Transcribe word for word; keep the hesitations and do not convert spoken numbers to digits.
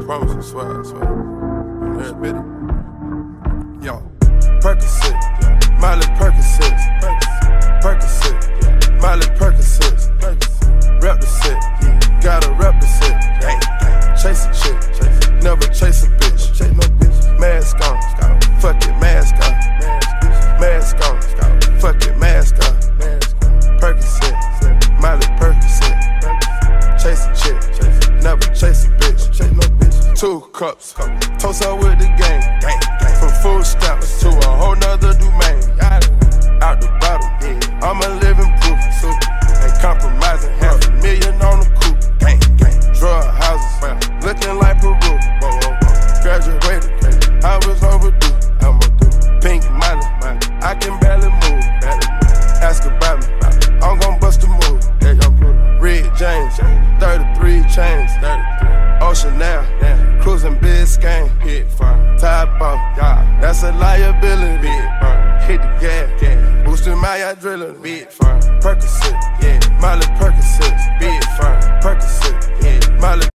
promise, I swear, I swear. Every bit. Yo, Percocet, Miley Percocet, Percocet, Miley Percocet, rep the set, gotta rep the set. Chase a chick, never chase a bitch. Mask on, fuck it, mask on. Mask on, fuck it, mask on. Percocet, Miley Percocet. Chase a chick, never chase a bitch. Two cups, toast up with the gang. From food stamps to a whole nother domain. Out the bottle, I'm a living proof. Ain't compromising, half a million on the coupe. Drug houses, looking like Peru. Graduated, I was overdue. Pink money, I can barely move. Ask about me, I'm gon' bust a move. Red James, thirty-three chains. Ocean now, cruising Biscayne. Top off, that's a liability. Hit the gas, boosting my adrenaline. Percocet, Miley Percocet, Percocet, Miley.